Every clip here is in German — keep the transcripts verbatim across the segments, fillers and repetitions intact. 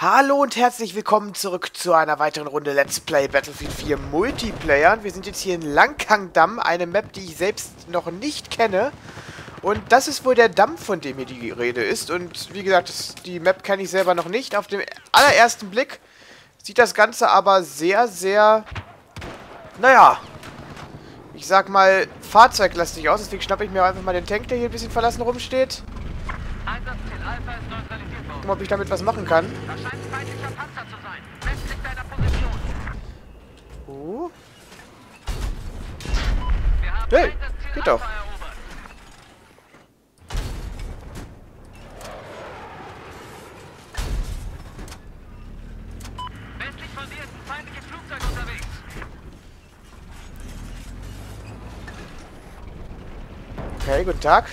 Hallo und herzlich willkommen zurück zu einer weiteren Runde Let's Play Battlefield vier Multiplayer. Wir sind jetzt hier in Langkang-Damm, eine Map, die ich selbst noch nicht kenne. Und das ist wohl der Damm, von dem hier die Rede ist. Und wie gesagt, das, die Map kenne ich selber noch nicht. Auf dem allerersten Blick sieht das Ganze aber sehr, sehr, naja, ich sag mal, fahrzeuglastig aus. Deswegen schnappe ich mir einfach mal den Tank, der hier ein bisschen verlassen rumsteht. Einsatzziel Alpha ist neutralisiert worden. Gucken, ob ich damit was machen kann. Das scheint feindlicher Panzer zu sein. Westlich deiner Position. Uh. Wir haben Hey, Einsatzziel geht Alpha doch. erobert. Westlich von dir ist ein feindliches Flugzeug unterwegs. Okay, guten Tag.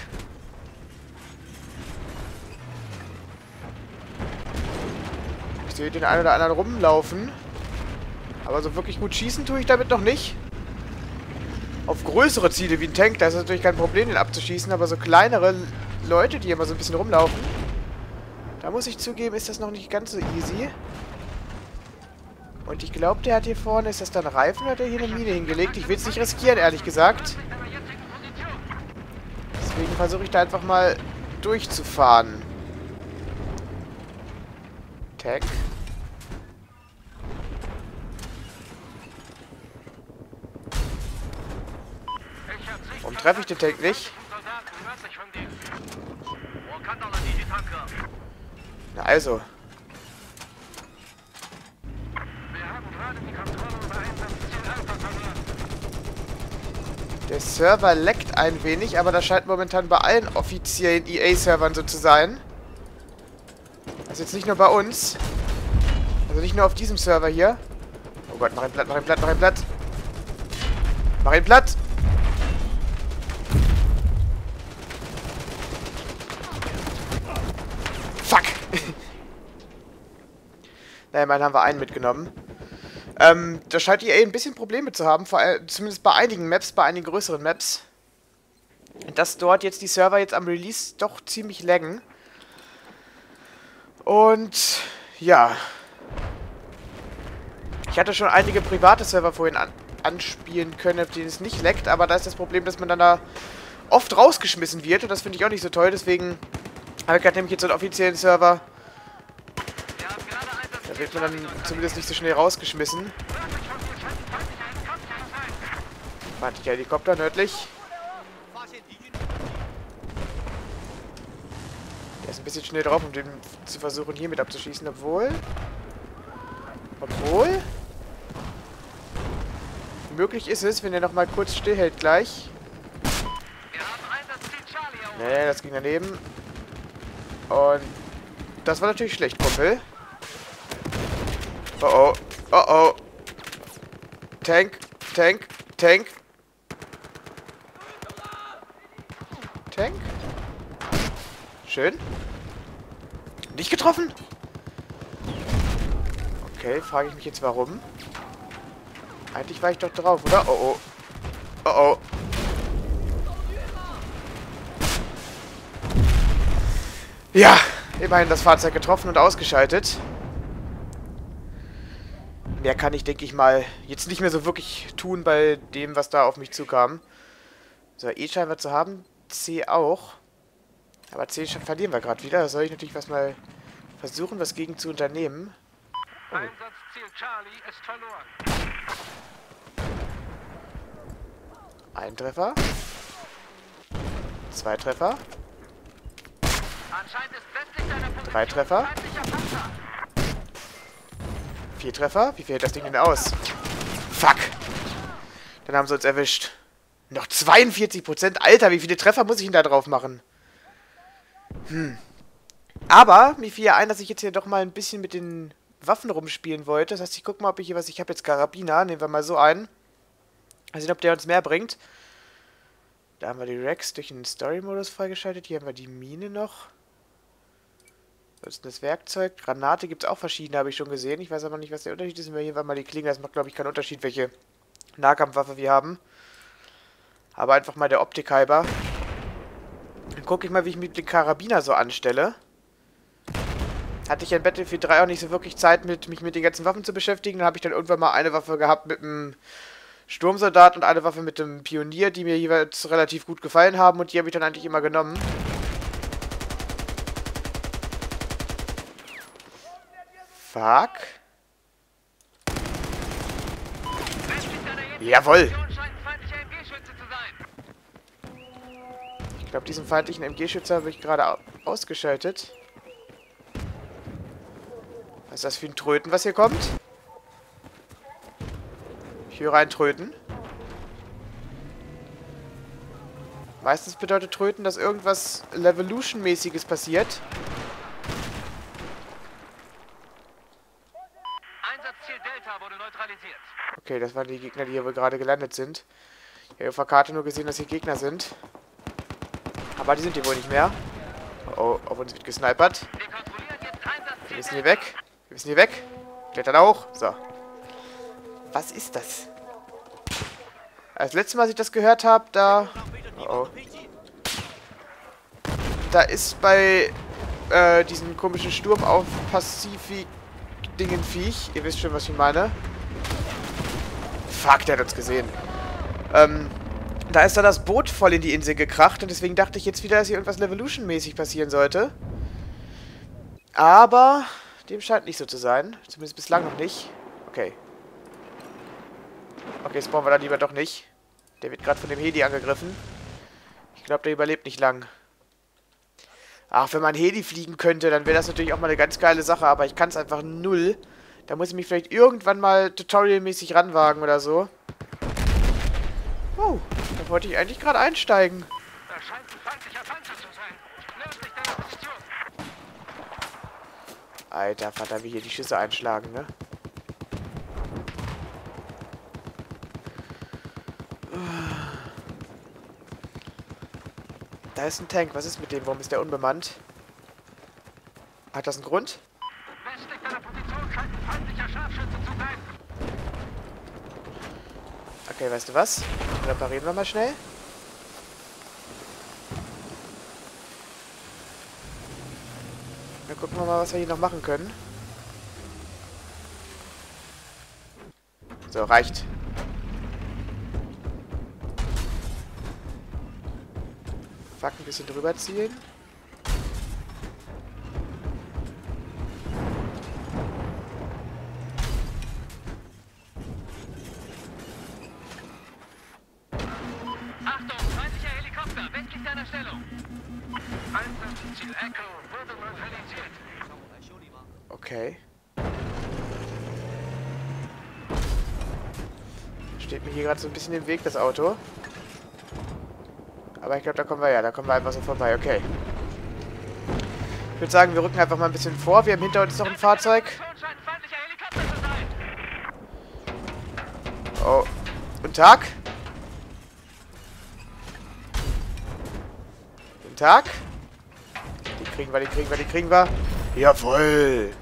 Ich sehe den einen oder anderen rumlaufen. Aber so wirklich gut schießen tue ich damit noch nicht. Auf größere Ziele wie ein Tank, da ist es natürlich kein Problem, den abzuschießen. Aber so kleinere Leute, die immer so ein bisschen rumlaufen, da muss ich zugeben, ist das noch nicht ganz so easy. Und ich glaube, der hat hier vorne, ist das dann ein Reifen, oder hat er hier eine Mine hingelegt? Ich will es nicht riskieren, ehrlich gesagt. Deiner jetzigen Position. Deswegen versuche ich da einfach mal durchzufahren. Tank. Ich hab sich Warum treffe ich den Tank nicht? Soldaten nördlich von dir. Wo kann doch die Tanker? Na also. Wir haben gerade die Kontrolle über Einsatzziel Alpha verloren. Der Server leckt ein wenig, aber das scheint momentan bei allen offiziellen E A-Servern so zu sein. Also jetzt nicht nur bei uns. Also nicht nur auf diesem Server hier. Oh Gott, mach ihn platt, mach ihn platt, mach ihn platt. Mach ihn platt! Fuck! Naja, immerhin haben wir einen mitgenommen. Ähm, da scheint E A ein bisschen Probleme zu haben, vor allem, zumindest bei einigen Maps, bei einigen größeren Maps. Dass dort jetzt die Server jetzt am Release doch ziemlich laggen. Und ja. Ich hatte schon einige private Server vorhin an anspielen können, auf denen es nicht laggt, aber da ist das Problem, dass man dann da oft rausgeschmissen wird und das finde ich auch nicht so toll, deswegen habe ich gerade nämlich jetzt so einen offiziellen Server. Wir haben gerade Einsatzziel Da wird man dann zumindest nicht so schnell rausgeschmissen. nördlich von dir scheint ein feindlicher Helikopter zu sein. Feindlicher Helikopter nördlich. Der ist ein bisschen schnell drauf, um den zu versuchen, hier mit abzuschießen, obwohl... Obwohl... Möglich ist es, wenn er noch mal kurz stillhält gleich. Wir haben Einsatzziel Charlie erobert. Nee, das ging daneben. Und... Das war natürlich schlecht, Kumpel. Oh oh. Oh oh. Tank. Tank. Tank. Tank. Schön. Nicht getroffen? Okay, frage ich mich jetzt warum. Eigentlich war ich doch drauf, oder? Oh oh. Oh oh. Ja, immerhin das Fahrzeug getroffen und ausgeschaltet. Mehr kann ich, denke ich mal, jetzt nicht mehr so wirklich tun bei dem, was da auf mich zukam. So, E scheinen wir zu haben. C auch. Aber C verlieren wir gerade wieder. Da soll ich natürlich was mal versuchen, was gegen zu unternehmen. Oh. Einsatzziel Charlie ist verloren. Ein Treffer. Zwei Treffer. Anscheinend ist westlich deiner Position Drei Treffer. feindlicher Panzer. Vier Treffer. Wie viel hält das Ding denn aus? Fuck. Dann haben sie uns erwischt. Noch zweiundvierzig Prozent. Alter, wie viele Treffer muss ich denn da drauf machen? Hm. Aber mir fiel ja ein, dass ich jetzt hier doch mal ein bisschen mit den Waffen rumspielen wollte. Das heißt, ich gucke mal, ob ich hier was... Ich habe jetzt Karabiner. Nehmen wir mal so einen. Mal sehen, ob der uns mehr bringt. Da haben wir die Rex durch den Story-Modus freigeschaltet. Hier haben wir die Mine noch. Das ist das Werkzeug. Granate gibt es auch verschiedene, habe ich schon gesehen. Ich weiß aber nicht, was der Unterschied ist. Hier war mal die Klinge. Das macht, glaube ich, keinen Unterschied, welche Nahkampfwaffe wir haben. Aber einfach mal der Optik halber. Dann gucke ich mal, wie ich mit dem Karabiner so anstelle. hatte ich in Battlefield drei auch nicht so wirklich Zeit, mit, mich mit den ganzen Waffen zu beschäftigen. Dann habe ich dann irgendwann mal eine Waffe gehabt mit einem Sturmsoldat und eine Waffe mit dem Pionier, die mir jeweils relativ gut gefallen haben. Und die habe ich dann eigentlich immer genommen. Fuck. Jawohl. Ich glaube, diesen feindlichen M G-Schützer habe ich gerade ausgeschaltet. Was ist das für ein Tröten, was hier kommt? Ich höre ein Tröten. Meistens bedeutet Tröten, dass irgendwas Levolution-mäßiges passiert. Einsatzziel Delta wurde neutralisiert. Okay, das waren die Gegner, die hier wohl gerade gelandet sind. Ich habe auf der Karte nur gesehen, dass hier Gegner sind. Aber die sind hier wohl nicht mehr. Oh, auf uns wird gesnipert. Wir kontrollieren jetzt Einsatzziel Wir müssen hier weg. Wir müssen hier weg. Klettern auch. So. Was ist das? Als letztes Mal, als ich das gehört habe, da... Oh, oh. Da ist bei äh, diesem komischen Sturm auf Pazifik-Dingen-Viech. Ihr wisst schon, was ich meine. Fuck, der hat uns gesehen. Ähm, da ist dann das Boot voll in die Insel gekracht und deswegen dachte ich jetzt wieder, dass hier irgendwas Levolution-mäßig passieren sollte. Aber dem scheint nicht so zu sein. Zumindest bislang noch nicht. Okay. Okay, spawnen wir da lieber doch nicht. Der wird gerade von dem Heli angegriffen. Ich glaube, der überlebt nicht lang. Ach, wenn man Heli fliegen könnte, dann wäre das natürlich auch mal eine ganz geile Sache, aber ich kann es einfach null. Da muss ich mich vielleicht irgendwann mal tutorialmäßig ranwagen oder so. Oh, da wollte ich eigentlich gerade einsteigen. Da scheint ein feindlicher Panzer zu sein. Nördlich deiner Position. Alter Vater, wie hier die Schüsse einschlagen, ne? Da ist ein Tank. Was ist mit dem? Warum ist der unbemannt? Hat das einen Grund? Westlich deiner Position scheint ein feindlicher Scharfschütze zu sein. Okay, weißt du was? Reparieren wir mal schnell. Dann gucken wir mal, was wir hier noch machen können. So, reicht. Fuck, ein bisschen drüber zielen. Achtung, feindlicher Helikopter, westlich deiner Stellung. Einsatzziel Echo wurde neutralisiert. Okay. Steht mir hier gerade so ein bisschen im Weg, das Auto. Aber ich glaube, da kommen wir ja. Da kommen wir einfach so vorbei. Okay. Ich würde sagen, wir rücken einfach mal ein bisschen vor. Wir haben hinter uns noch ein Fahrzeug. Oh. Guten Tag. Guten Tag. Die kriegen wir, die kriegen wir, die kriegen wir. Jawohl.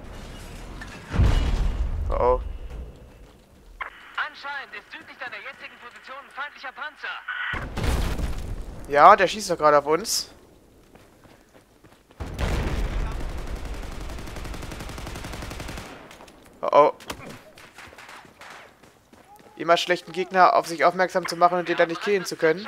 Oh oh. Anscheinend ist südlich deiner jetzigen Position ein feindlicher Panzer. Ja, der schießt doch gerade auf uns. Oh oh. Immer schlechten Gegner auf sich aufmerksam zu machen und den dann nicht killen zu können.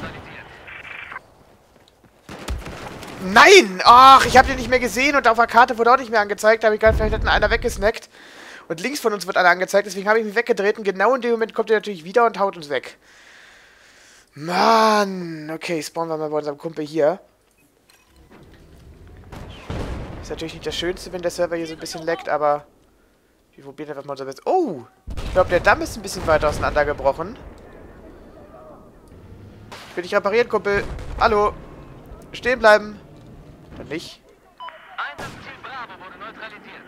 Nein! Ach, ich habe den nicht mehr gesehen und auf der Karte wurde auch nicht mehr angezeigt. Da habe ich gerade vielleicht hat einer weggesnackt. Und links von uns wird einer angezeigt, deswegen habe ich mich weggedreht und genau in dem Moment kommt er natürlich wieder und haut uns weg. Mann! Okay, spawnen wir mal bei unserem Kumpel hier. Ist natürlich nicht das Schönste, wenn der Server hier so ein bisschen leckt, aber wir probieren einfach mal unser Bestes. Oh! Ich glaube, der Damm ist ein bisschen weiter auseinandergebrochen. Ich will dich reparieren, Kumpel. Hallo! Stehen bleiben! Dann nicht. Einsatzziel Bravo wurde neutralisiert.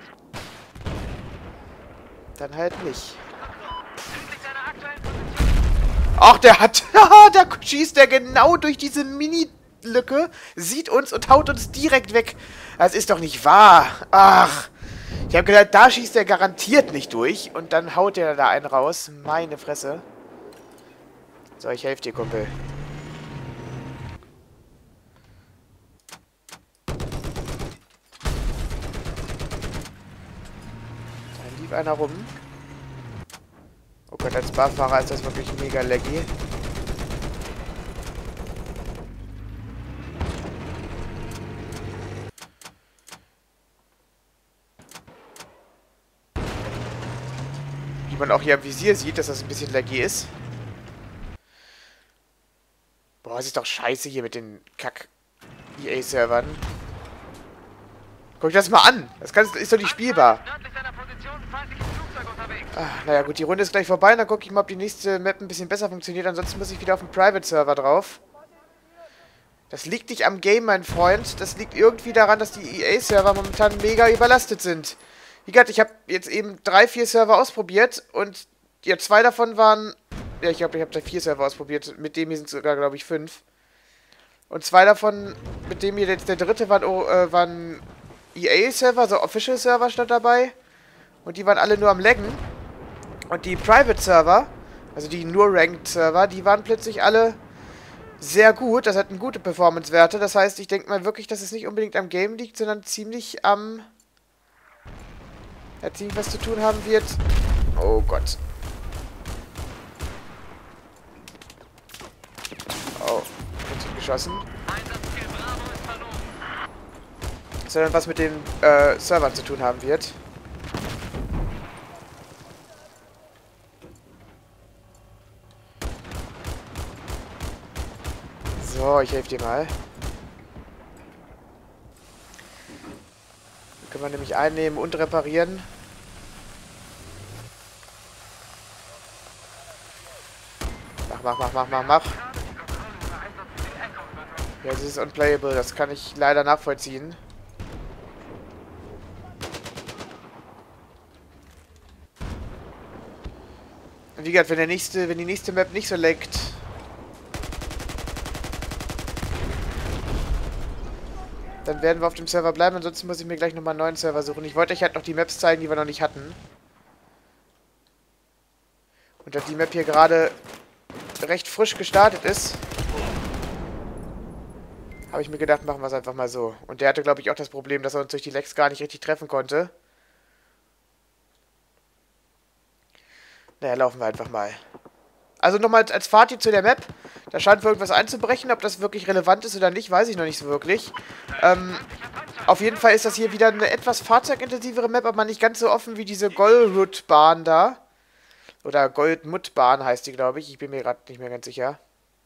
Dann halt nicht. Südlich deiner aktuellen Position. Ach, der hat... Haha, da schießt er genau durch diese Mini-Lücke, sieht uns und haut uns direkt weg. Das ist doch nicht wahr. Ach. Ich habe gedacht, da schießt er garantiert nicht durch. Und dann haut er da einen raus. Meine Fresse. So, ich helfe dir, Kumpel. lief einer rum. Oh Gott, als Barfahrer ist das wirklich mega laggy. Wie man auch hier am Visier sieht, dass das ein bisschen laggy ist. Boah, das ist doch scheiße hier mit den Kack-E A-Servern. Guck dir das mal an. Das kann, ist doch nicht spielbar. Ah, naja gut, die Runde ist gleich vorbei. Dann gucke ich mal, ob die nächste Map ein bisschen besser funktioniert. Ansonsten muss ich wieder auf den Private-Server drauf. Das liegt nicht am Game, mein Freund. Das liegt irgendwie daran, dass die E A-Server momentan mega überlastet sind. Wie gesagt, ich habe jetzt eben drei, vier Server ausprobiert. Und ja, zwei davon waren... Ja, ich glaube, ich habe da vier Server ausprobiert. Mit dem hier sind es sogar, glaube ich, fünf. Und zwei davon, mit dem hier jetzt der dritte, waren, oh, äh, waren E A-Server, also Official-Server stand dabei. Und die waren alle nur am Laggen. Und die Private-Server, also die nur Ranked-Server, die waren plötzlich alle sehr gut. Das hatten gute Performance-Werte. Das heißt, ich denke mal wirklich, dass es nicht unbedingt am Game liegt, sondern ziemlich am... Ja, ziemlich was zu tun haben wird. Oh Gott. Oh, wird geschossen. Sondern was mit den äh, Servern zu tun haben wird. So, ich helfe dir mal. Dann können wir nämlich einnehmen und reparieren. Mach, mach, mach, mach, mach, mach. Ja, das ist unplayable. Das kann ich leider nachvollziehen. Wie gesagt, wenn der nächste, wenn die nächste Map nicht so laggt, dann werden wir auf dem Server bleiben. Ansonsten muss ich mir gleich nochmal einen neuen Server suchen. Ich wollte euch halt noch die Maps zeigen, die wir noch nicht hatten. Und da die Map hier gerade recht frisch gestartet ist, habe ich mir gedacht, machen wir es einfach mal so. Und der hatte, glaube ich, auch das Problem, dass er uns durch die Lags gar nicht richtig treffen konnte. Naja, laufen wir einfach mal. Also nochmal als Fazit zu der Map. Da scheint wohl irgendwas einzubrechen. Ob das wirklich relevant ist oder nicht, weiß ich noch nicht so wirklich. Ähm, auf jeden Fall ist das hier wieder eine etwas fahrzeugintensivere Map, aber nicht ganz so offen wie diese Golrut-Bahn da. Oder Goldmut-Bahn heißt die, glaube ich. Ich bin mir gerade nicht mehr ganz sicher.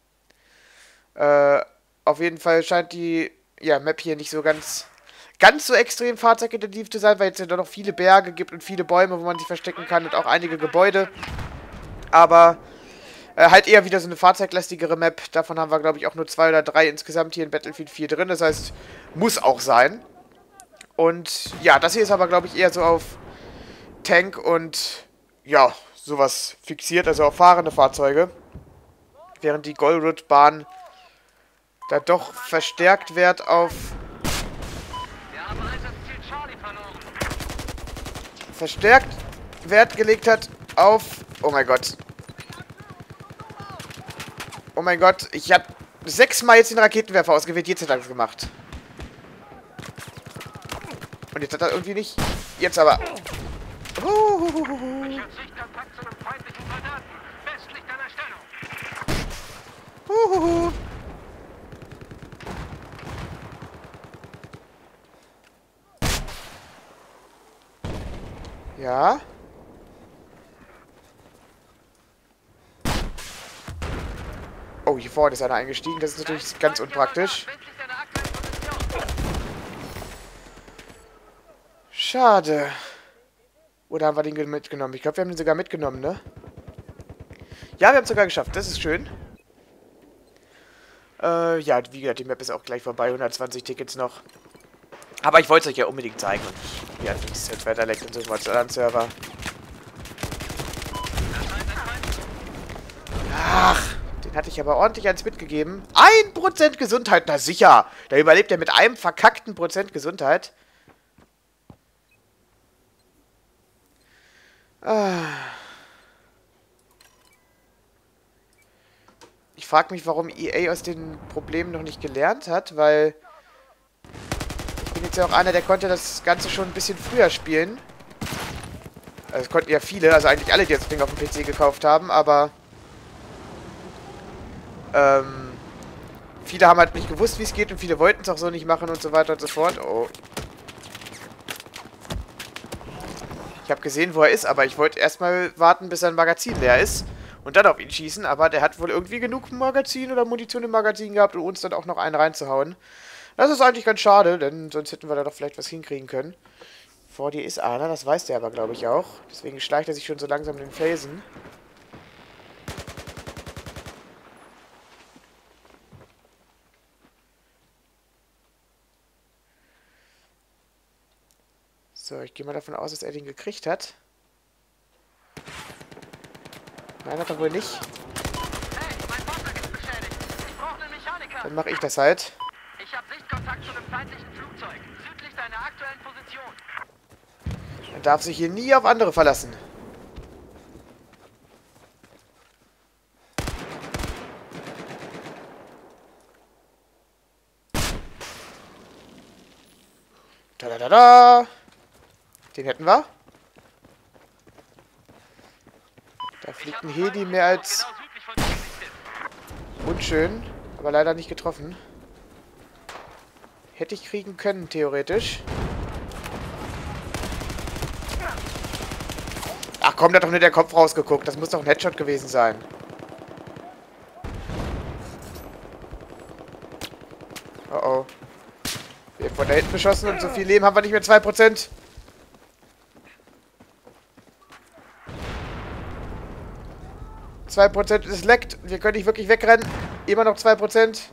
Äh, auf jeden Fall scheint die ja, Map hier nicht so ganz... ganz so extrem fahrzeugintensiv zu sein, weil es ja doch noch viele Berge gibt und viele Bäume, wo man sich verstecken kann und auch einige Gebäude. Aber äh, halt eher wieder so eine fahrzeuglastigere Map. Davon haben wir, glaube ich, auch nur zwei oder drei insgesamt hier in Battlefield vier drin. Das heißt, muss auch sein. Und ja, das hier ist aber, glaube ich, eher so auf Tank und ja, sowas fixiert, also auf fahrende Fahrzeuge. Während die Golrut-Bahn da doch verstärkt Wert auf... verstärkt Wert gelegt hat auf... Oh mein Gott. Oh mein Gott, ich habe sechsmal jetzt den Raketenwerfer ausgewählt, jetzt hat er das gemacht. Und jetzt hat er irgendwie nicht... Jetzt aber... Huhuhuhu. Huhuhu. Ja. Oh, hier vorne ist einer eingestiegen. Das ist natürlich ganz unpraktisch. Schade. Oder haben wir den mitgenommen? Ich glaube, wir haben den sogar mitgenommen, ne? Ja, wir haben es sogar geschafft. Das ist schön. Äh, ja, wie gesagt, die Map ist auch gleich vorbei. hundertzwanzig Tickets noch. Aber ich wollte es euch ja unbedingt zeigen. Und ja, wie es jetzt weiterleckt und so mal zu anderen Server. Ach, den hatte ich aber ordentlich eins mitgegeben. Ein Prozent Gesundheit, na sicher. Da überlebt er mit einem verkackten Prozent Gesundheit. Ah. Ich frage mich, warum E A aus den Problemen noch nicht gelernt hat, weil... Ich bin jetzt ja auch einer, der konnte das Ganze schon ein bisschen früher spielen. Also es konnten ja viele, also eigentlich alle, die jetzt das Ding auf dem P C gekauft haben, aber ähm, viele haben halt nicht gewusst, wie es geht und viele wollten es auch so nicht machen und so weiter und so fort. Oh. Ich habe gesehen, wo er ist, aber ich wollte erstmal warten, bis sein Magazin leer ist und dann auf ihn schießen, aber der hat wohl irgendwie genug Magazin oder Munition im Magazin gehabt, um uns dann auch noch einen reinzuhauen. Das ist eigentlich ganz schade, denn sonst hätten wir da doch vielleicht was hinkriegen können. Vor dir ist einer, das weiß der aber, glaube ich, auch. Deswegen schleicht er sich schon so langsam in den Felsen. So, ich gehe mal davon aus, dass er den gekriegt hat. Nein, hat er wohl nicht. Hey, mein Fahrzeug ist beschädigt. Ich brauche einen Mechaniker. Dann mache ich das halt. Ich habe Sichtkontakt zu dem feindlichen Flugzeug, südlich deiner aktuellen Position. Man darf sich hier nie auf andere verlassen. Da da da da. Den hätten wir. Da fliegt ein Heli mehr als Genau südlich von dir gesichtet. unschön, aber leider nicht getroffen. Hätte ich kriegen können, theoretisch. Ach komm, da hat doch nicht der Kopf rausgeguckt. Das muss doch ein Headshot gewesen sein. Oh oh. Wir haben von da hinten beschossen und so viel Leben haben wir nicht mehr. zwei Prozent. zwei Prozent, es leckt. Wir können nicht wirklich wegrennen. Immer noch zwei Prozent.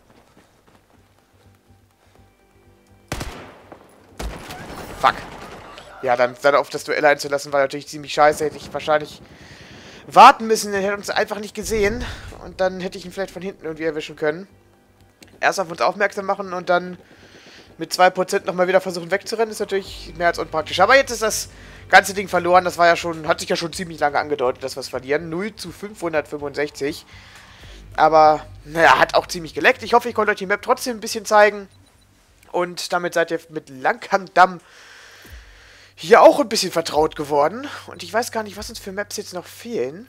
Fuck. Ja, dann, dann auf das Duell einzulassen, war natürlich ziemlich scheiße. Hätte ich wahrscheinlich warten müssen. Er hätte uns einfach nicht gesehen. Und dann hätte ich ihn vielleicht von hinten irgendwie erwischen können. Erst auf uns aufmerksam machen und dann mit zwei Prozent nochmal wieder versuchen wegzurennen, ist natürlich mehr als unpraktisch. Aber jetzt ist das ganze Ding verloren. Das war ja schon, hat sich ja schon ziemlich lange angedeutet, dass wir es verlieren. null zu fünfhundertfünfundsechzig. Aber, naja, hat auch ziemlich geleckt. Ich hoffe, ich konnte euch die Map trotzdem ein bisschen zeigen. Und damit seid ihr mit Langhangdamm hier auch ein bisschen vertraut geworden. Und ich weiß gar nicht, was uns für Maps jetzt noch fehlen.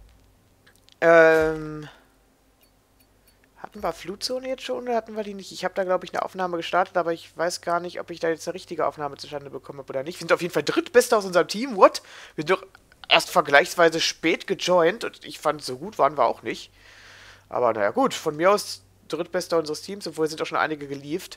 Ähm... Hatten wir Flutzone jetzt schon oder hatten wir die nicht? Ich habe da, glaube ich, eine Aufnahme gestartet, aber ich weiß gar nicht, ob ich da jetzt eine richtige Aufnahme zustande bekommen habe oder nicht. Wir sind auf jeden Fall drittbester aus unserem Team. What? Wir sind doch erst vergleichsweise spät gejoint und ich fand, so gut waren wir auch nicht. Aber naja, gut. Von mir aus drittbester unseres Teams, obwohl sind auch schon einige gelieft.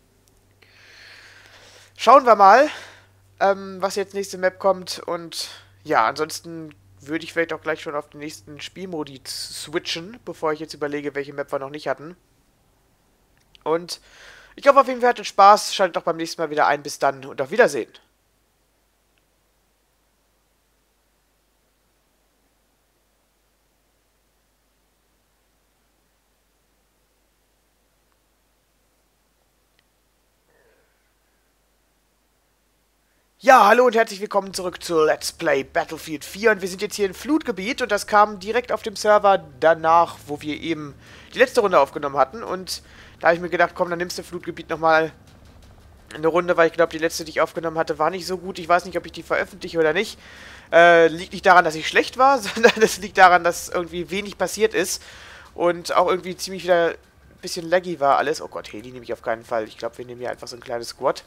Schauen wir mal, ähm, was jetzt nächste Map kommt. Und ja, ansonsten würde ich vielleicht auch gleich schon auf den nächsten Spielmodi switchen, bevor ich jetzt überlege, welche Map wir noch nicht hatten. Und ich hoffe auf jeden Fall, hattet Spaß. Schaltet doch beim nächsten Mal wieder ein. Bis dann und auf Wiedersehen. Ja, hallo und herzlich willkommen zurück zu Let's Play Battlefield vier und wir sind jetzt hier im Flutgebiet und das kam direkt auf dem Server danach, wo wir eben die letzte Runde aufgenommen hatten und da habe ich mir gedacht, komm, dann nimmst du Flutgebiet nochmal eine Runde, weil ich glaube, die letzte, die ich aufgenommen hatte, war nicht so gut. Ich weiß nicht, ob ich die veröffentliche oder nicht. Äh, liegt nicht daran, dass ich schlecht war, sondern es liegt daran, dass irgendwie wenig passiert ist und auch irgendwie ziemlich wieder ein bisschen laggy war alles. Oh Gott, Heli nehme ich auf keinen Fall. Ich glaube, wir nehmen hier einfach so ein kleines Squad.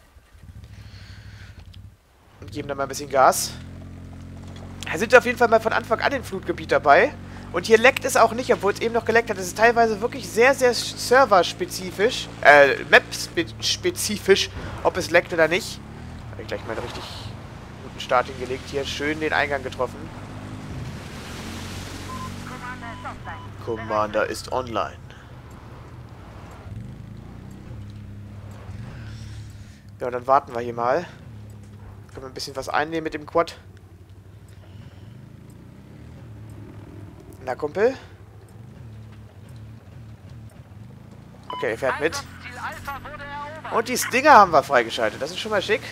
Und geben da mal ein bisschen Gas. Da sind wir auf jeden Fall mal von Anfang an im Flutgebiet dabei. Und hier leckt es auch nicht, obwohl es eben noch geleckt hat. Es ist teilweise wirklich sehr, sehr serverspezifisch. Äh, Map-spezifisch, ob es leckt oder nicht. Habe ich gleich mal einen richtig guten Start hingelegt. Hier schön den Eingang getroffen. Commander ist online. Ja, dann warten wir hier mal. Können wir ein bisschen was einnehmen mit dem Quad. Na, Kumpel? Okay, er fährt mit. Und die Stinger haben wir freigeschaltet. Das ist schon mal schick.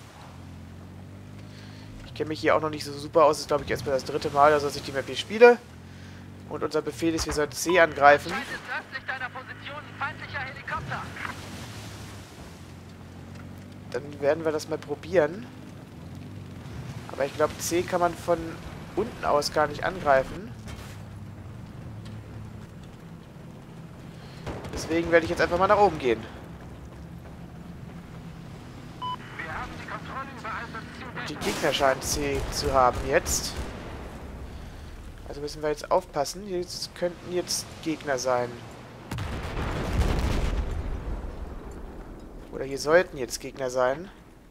Ich kenne mich hier auch noch nicht so super aus. Das ist, glaube ich, erstmal das dritte Mal, dass ich die Map hier spiele. Und unser Befehl ist, wir sollten C angreifen. Dann werden wir das mal probieren. Aber ich glaube, C kann man von unten aus gar nicht angreifen. Deswegen werde ich jetzt einfach mal nach oben gehen. Wir haben die Kontrolle über Einsatzziel Die Gegner scheinen C zu haben jetzt. Also müssen wir jetzt aufpassen. Hier könnten jetzt Gegner sein. Oder hier sollten jetzt Gegner sein.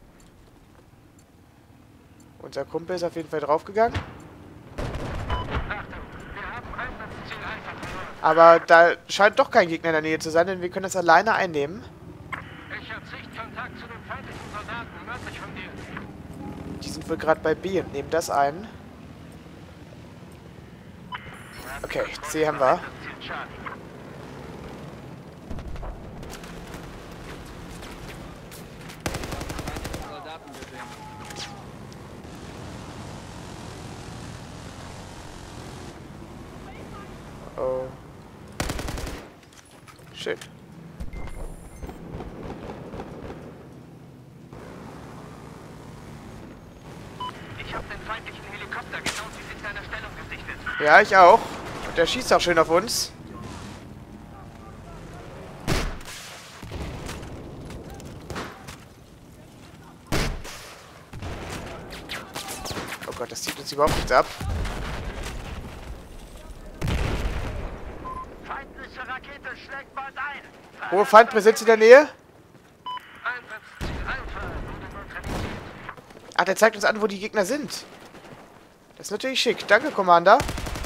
Unser Kumpel ist auf jeden Fall draufgegangen. Achtung, wir haben Einsatzziel Alpha verloren. Aber da scheint doch kein Gegner in der Nähe zu sein, denn wir können das alleine einnehmen. Ich habe Sichtkontakt zu den feindlichen Soldaten nördlich von dir. Die sind wohl gerade bei B und nehmen das ein. Okay, C haben wir. Einsatzziel Charlie. Soldaten gesehen. Oh. Shit. Ich habe den feindlichen Helikopter genau in seiner Stellung gesichtet. Ja, ich auch. Und der schießt auch schön auf uns. Oh Gott, das zieht uns überhaupt nichts ab. Feindliche Rakete schlägt bald ein. Hohe Feindpräsenz in der Nähe. Einsatzziel Alpha wurde neutralisiert. Ach, der zeigt uns an, wo die Gegner sind. Das ist natürlich schick. Danke, Commander.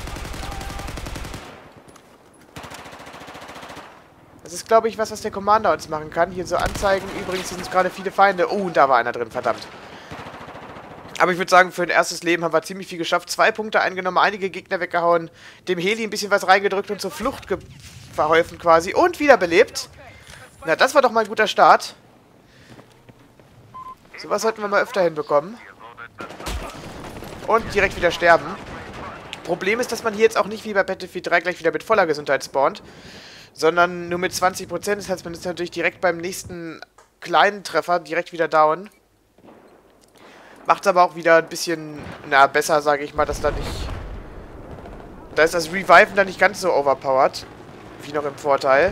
Das ist, glaube ich, was, was der Commander uns machen kann. Hier so anzeigen. Übrigens sind es gerade viele Feinde. Oh, und da war einer drin, verdammt. Aber ich würde sagen, für ein erstes Leben haben wir ziemlich viel geschafft. Zwei Punkte eingenommen, einige Gegner weggehauen, dem Heli ein bisschen was reingedrückt und zur Flucht verholfen quasi. Und wiederbelebt. Na, das war doch mal ein guter Start. Sowas sollten wir mal öfter hinbekommen. Und direkt wieder sterben. Problem ist, dass man hier jetzt auch nicht wie bei Battlefield drei gleich wieder mit voller Gesundheit spawnt, sondern nur mit zwanzig Prozent. Das heißt, man ist natürlich direkt beim nächsten kleinen Treffer direkt wieder down. Macht es aber auch wieder ein bisschen, na, besser, sage ich mal, dass da nicht... Da ist das Reviven dann nicht ganz so overpowered, wie noch im Vorteil.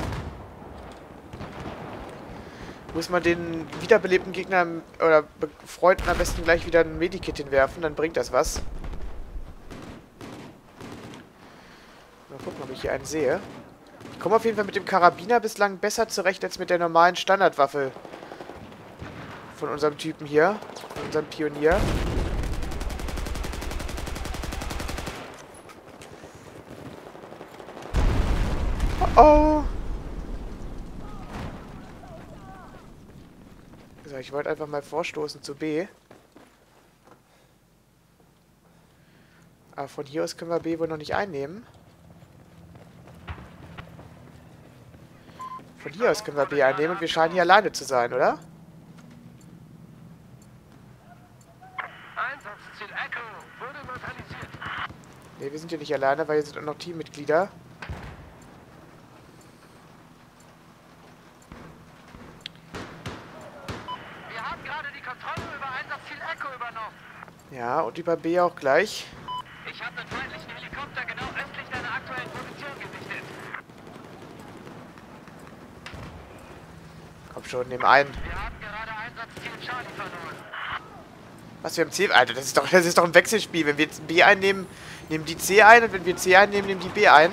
Muss man den wiederbelebten Gegnern oder Freunden am besten gleich wieder ein Medikit hinwerfen, dann bringt das was. Mal gucken, ob ich hier einen sehe. Ich komme auf jeden Fall mit dem Karabiner bislang besser zurecht als mit der normalen Standardwaffe von unserem Typen hier, von unserem Pionier. Oh oh! So, ich wollte einfach mal vorstoßen zu B. Aber von hier aus können wir B wohl noch nicht einnehmen. Von hier aus können wir B einnehmen und wir scheinen hier alleine zu sein, oder? Einsatzziel Echo wurde neutralisiert. Ne, wir sind hier nicht alleine, weil hier sind auch noch Teammitglieder. Wir haben gerade die Kontrolle über Einsatzziel Echo übernommen. Ja, und über B auch gleich. Ich habe den feindlichen Helikopter genau östlich deiner aktuellen Position gesichtet. Komm schon, nehmen ein. Wir haben gerade Einsatzziel Charlie verloren. Was, wir haben C... Alter, das ist doch, das ist doch ein Wechselspiel. Wenn wir jetzt B einnehmen, nehmen die C ein und wenn wir C einnehmen, nehmen die B ein.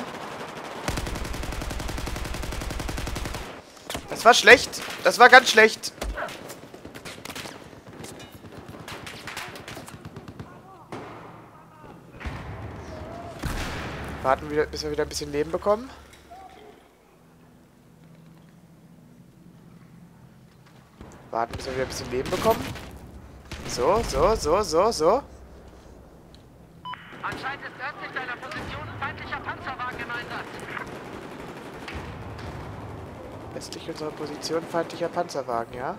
Das war schlecht. Das war ganz schlecht. Warten wir, bis wir wieder ein bisschen Leben bekommen. Warten, bis wir wieder ein bisschen Leben bekommen. So, so, so, so, so. Anscheinend ist östlich deiner Position ein feindlicher Panzerwagen im Einsatz. Westlich unserer Position feindlicher Panzerwagen, ja?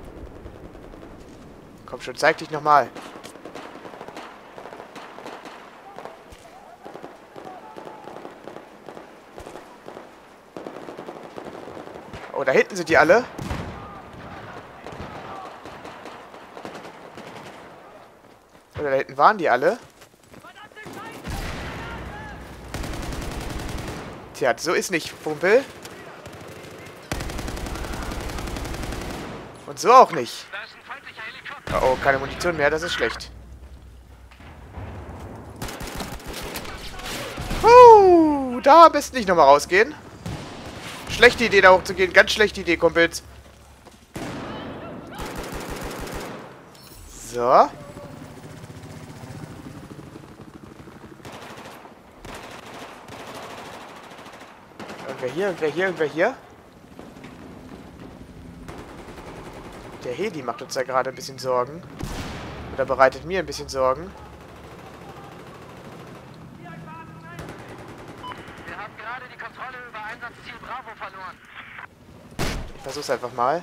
Komm schon, zeig dich nochmal. Oh, da hinten sind die alle. Oder da hinten waren die alle. Tja, so ist nicht, Pumpel. Und so auch nicht. Da ist ein feindlicher Helikopter. Oh, oh, keine Munition mehr, das ist schlecht. Puh, da am besten nicht nochmal rausgehen. Schlechte Idee, da hochzugehen. Ganz schlechte Idee, Kumpels. So. Irgendwer hier, irgendwer hier, irgendwer hier. Der Heli macht uns ja gerade ein bisschen Sorgen. Oder bereitet mir ein bisschen Sorgen. Wir haben gerade die Kontrolle über Einsatzziel Bravo verloren. Ich versuch's einfach mal.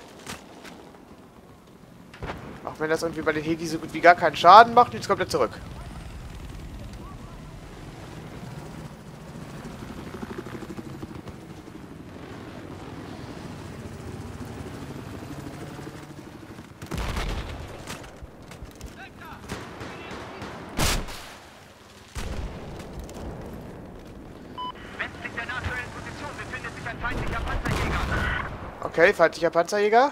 Auch wenn das irgendwie bei den Heli so gut wie gar keinen Schaden macht. Jetzt kommt er zurück. Westlich der aktuellen Position befindet sich ein feindlicher Panzerjäger. Okay, feindlicher Panzerjäger.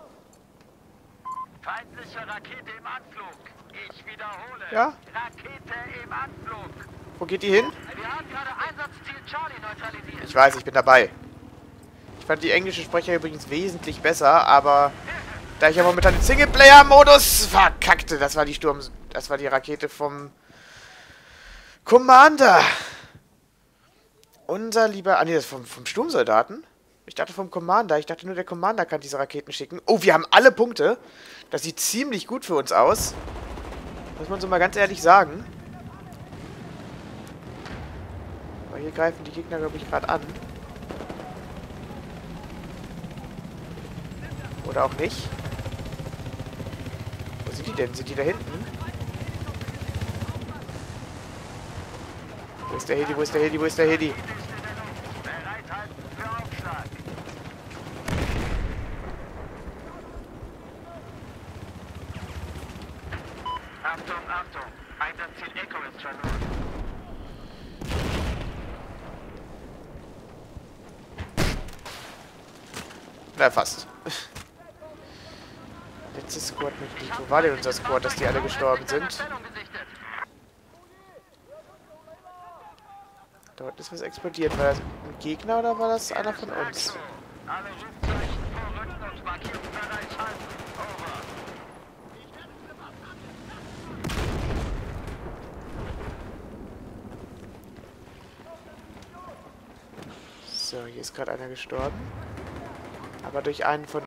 Feindliche Rakete im Anflug. Ich wiederhole. Ja? Rakete im Anflug. Wo geht die hin? Wir haben gerade Einsatzziel Charlie neutralisiert. Ich weiß, ich bin dabei. Ich fand die englische Sprecher übrigens wesentlich besser, aber da ich ja momentan den Singleplayer-Modus verkackte, das war die Sturm... Das war die Rakete vom Commander. Unser lieber... Ah, nee, das ist vom, vom Sturmsoldaten. Ich dachte vom Commander. Ich dachte nur, der Commander kann diese Raketen schicken. Oh, wir haben alle Punkte. Das sieht ziemlich gut für uns aus. Muss man so mal ganz ehrlich sagen. Aber hier greifen die Gegner, glaube ich, gerade an. Oder auch nicht. Wo sind die denn? Sind die da hinten? Wo ist der Heli? Wo ist der Heli? Wo ist der Heli? Bereithalten für Aufschlag. Achtung, Achtung. Einsatzziel Echo ist verloren. Na, fast. Letztes Squad Mitglied. Wo war denn unser Squad, dass die alle gestorben sind? Da unten ist was explodiert. War das ein Gegner oder war das einer von uns? Alle Rufzeichen vorrücken und Markierung bereithalten. Over. So, hier ist gerade einer gestorben. Aber durch einen von